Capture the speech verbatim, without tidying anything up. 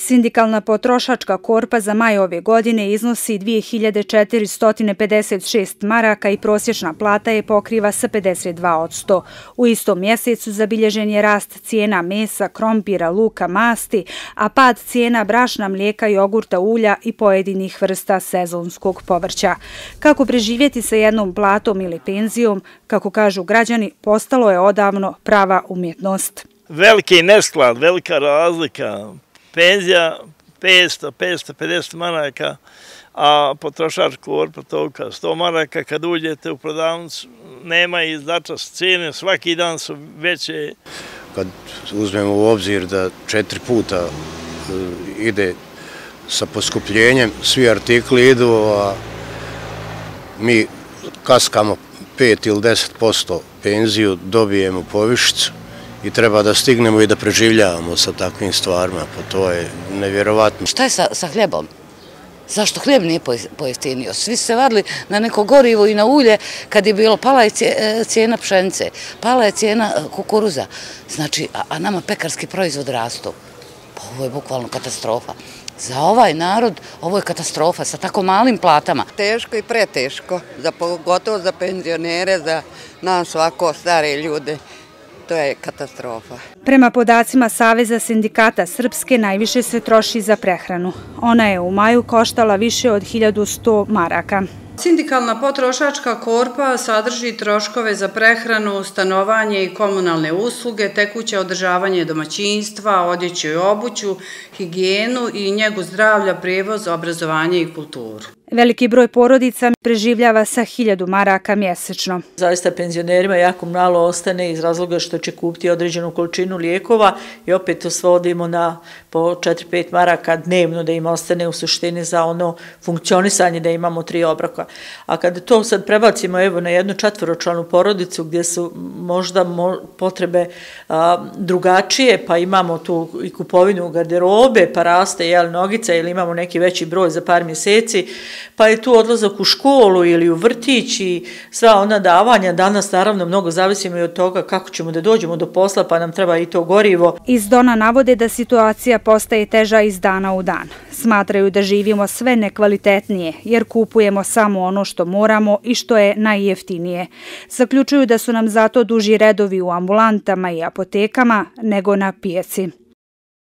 Sindikalna potrošačka korpa za maj ove godine iznosi dvije hiljade četiristo pedeset šest maraka i prosječna plata je pokriva sa pedeset dva posto. U istom mjesecu zabilježen je rast cijena mesa, krompira, luka, masti, a pad cijena brašna, mlijeka, jogurta, ulja i pojedinih vrsta sezonskog povrća. Kako preživjeti sa jednom platom ili penzijom, kako kažu građani, postalo je odavno prava umjetnost. Veliki nesklad, velika razlika. Penzija petsto do petsto pedeset maraka, a potrošač korpa toliko sto maraka. Kad uđete u prodavnicu, nema izdača cijene, svaki dan su veće. Kad uzmemo u obzir da četiri puta ide sa poskupljenjem, svi artikli idu, a mi kaskamo pet ili deset posto penziju, dobijemo povišicu i treba da stignemo i da preživljavamo sa takvim stvarima, pa to je nevjerovatno. Šta je sa, sa hljebom? Zašto hljeb nije pojeftinio? Svi se vadili na neko gorivo i na ulje kad je bilo, pala je cijena pšenice, pala je cijena kukuruza, znači, a, a nama pekarski proizvod rastu. Pa ovo je bukvalno katastrofa. Za ovaj narod ovo je katastrofa sa tako malim platama. Teško i preteško, za, pogotovo za penzionere, za nas ovako stare ljude. To je katastrofa. Prema podacima Saveza sindikata Srpske najviše se troši za prehranu. Ona je u maju koštala više od hiljadu sto maraka. Sindikalna potrošačka korpa sadrži troškove za prehranu, stanovanje i komunalne usluge, tekuće održavanje domaćinstva, odjeću i obuću, higijenu i njegu zdravlja, prijevoz, obrazovanje i kulturu. Veliki broj porodica preživljava sa hiljadu maraka mjesečno. Zaista penzionerima jako malo ostane iz razloga što će kupiti određenu količinu lijekova i opet to svodimo na po četiri pet maraka dnevno da im ostane u suštini za ono funkcionisanje da imamo tri obroka. A kada to sad prebacimo evo na jednu četvoročlanu porodicu gdje su možda potrebe a, drugačije, pa imamo tu i kupovinu garderobe, pa raste jel, nogica ili imamo neki veći broj za par mjeseci, pa je tu odlazak u školu ili u vrtić i sva ona davanja. Danas naravno mnogo zavisimo i od toga kako ćemo da dođemo do posla, pa nam treba i to gorivo. Iz Dona navode da situacija postaje teža iz dana u dan. Smatraju da živimo sve nekvalitetnije jer kupujemo samo ono što moramo i što je najjeftinije. Zaključuju da su nam zato duži redovi u ambulantama i apotekama nego na pijaci.